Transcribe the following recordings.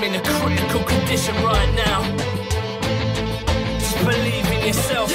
I'm in a critical condition right now. Just believe in yourself.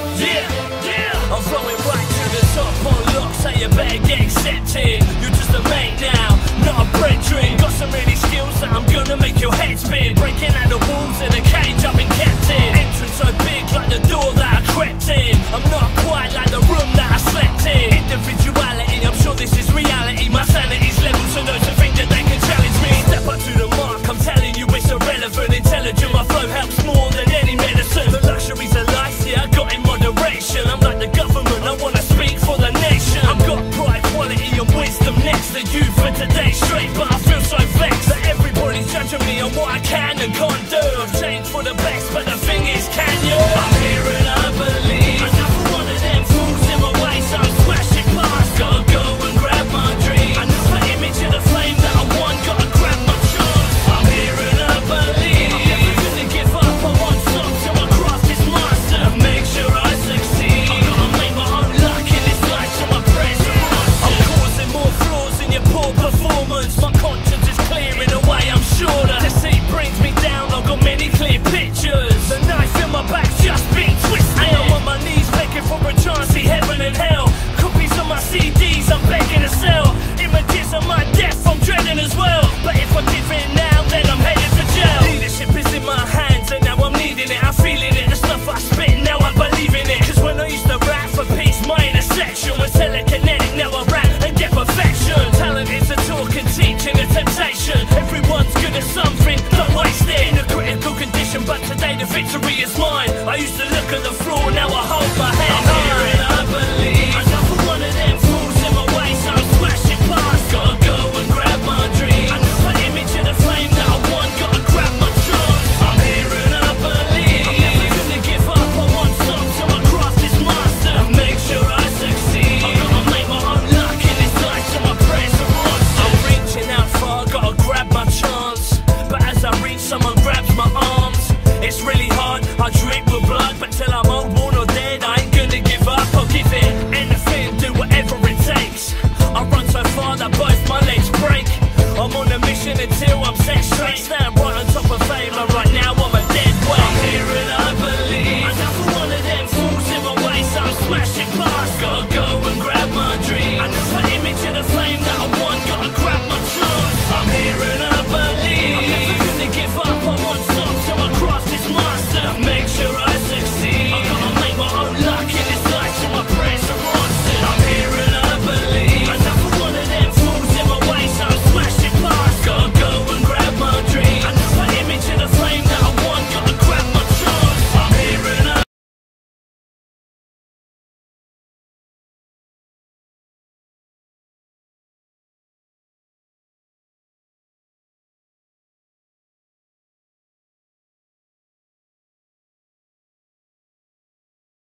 I'm flowing right to the top on lock, so you better get accepted. You're just a mate now, not a brethren. Got so many skills that I'm gonna make your head spin. Breaking out the walls in a cage I've been kept in. Entrance so big like the door that I crept in. I'm not quite like the room that I slept in. Individuality, I'm sure this is reality. My sanity's level so those who think that they can challenge me. Step up to the mark, I'm telling you it's irrelevant. Intelligent, my flow helps more than any medicine. The luxuries of life, yeah, I got in moderation. I'm like the government, I wanna speak for the nation. I've got pride, quality and wisdom next to you for today's straight. But I feel so vexed that everybody's judging me on what I can and can't do. I've changed for the best, but the thing is, can you? I'm here and I believe. Another one of them fools in my way, so I'm smashing past. Gotta go and grab my dream. Another image of the flame that I want, gotta grab my chance. I'm here and I believe. I'm never gonna give up, I want some till my craft is master. And make sure I succeed. I gotta make my own luck in this life, so my prayers are answered. I'm causing more flaws in your poor performance. My conscience is clear in a way I'm sure that deceit brings me down. I've got many clear pictures. The knife in my back's just been twisted. I'm on my knees begging for a chance, see heaven and hell. Copies of my CDs I'm begging to sell. Images of my death I'm dreading as well. But if I give in now, then I'm headed for jail. Leadership is in my hands and now I'm needing it. I'm feeling it, the stuff I spit, now I believe in it. Cause when I used to rap for peace, my intersection was telekinetic. Now I rap and get perfection. Talent is a talk and teaching a temptation. Everyone's good at something, don't waste it. In a critical condition, but today the victory is mine. I used to look at the floor, now I hold my head high. I'm here and I believe. Another one of them fools in my way, so I'm smashing past. Gotta go and grab my dream. Another image of the flame that I want, gotta grab my chance. I'm here and I believe. I'm never gonna give up, I want some till my craft is mastered. And make sure I succeed. I gotta make my own luck in this life, so my prayers are answered. I'm reaching out far, gotta grab my chance. But as I reach, someone grabs my arms. It's really hard, I drip with blood, but till I'm